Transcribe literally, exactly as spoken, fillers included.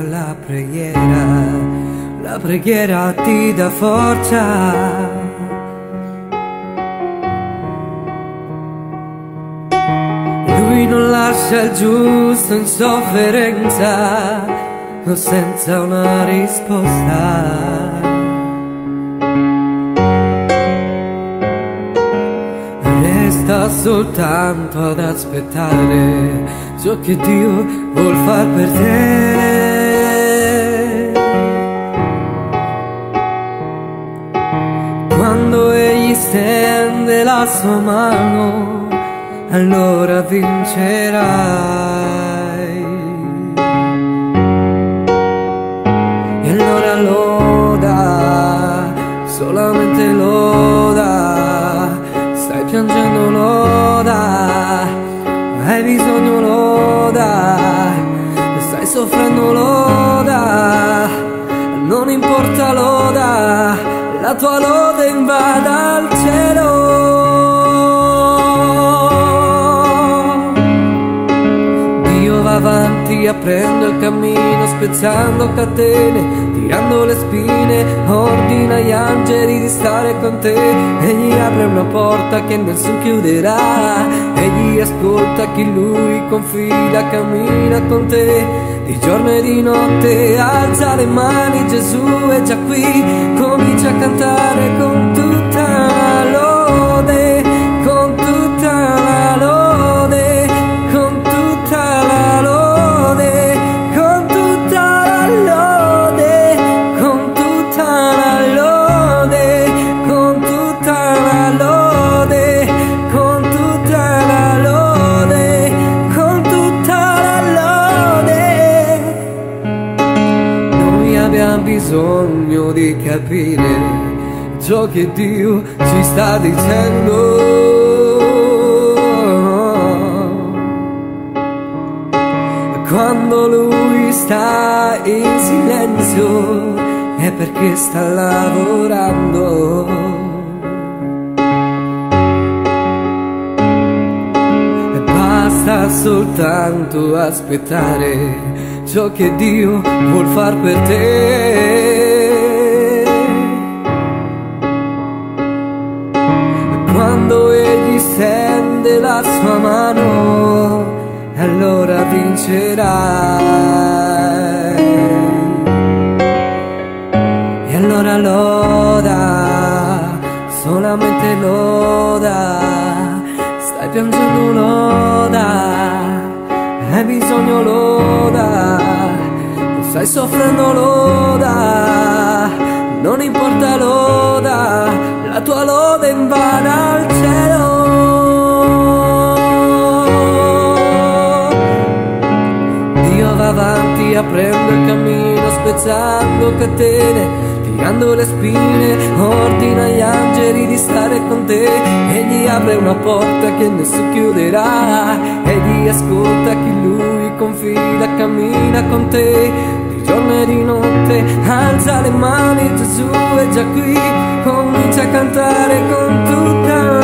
la preghiera, la preghiera ti dà forza. Lui non lascia il giusto in sofferenza o senza una risposta. Resta soltanto ad aspettare ciò che Dio vuol far per te. Quando Egli stende la sua mano, allora vincerai. E allora loda, solamente loda. Stai piangendo, loda. Hai bisogno, loda. Stai soffrendo, loda. Non importa, loda. La tua lode invada il cielo. Avanti, aprendo il cammino, spezzando catene, tirando le spine, ordina agli angeli di stare con te. Egli apre una porta che nessuno chiuderà, egli ascolta chi lui confida, cammina con te di giorno e di notte. Alza le mani, Gesù è già qui, comincia a cantare con tutta la lode, con tutta la lode, con tutta la lode, con tutta la lode, con tutta la lode, con tutta la lode, con tutta la lode, con tutta la lode. Noi abbiamo bisogno di capire ciò che Dio ci sta dicendo. Quando Lui sta in silenzio è perché sta lavorando. E basta soltanto aspettare ciò che Dio vuol far per te. Quando Egli stende la sua mano, allora vincerai. E allora loda, solamente loda. Stai piangendo, loda. Hai bisogno, loda. Stai soffrendo, loda. Non importa, loda. La tua lode invada il cielo. Avanti, aprendo il cammino, spezzando catene, tirando le spine, ordina agli angeli di stare con te. Egli apre una porta che nessuno chiuderà, egli ascolta chi lui confida, cammina con te di giorno e di notte. Alza le mani, Gesù è già qui, comincia a cantare con tutta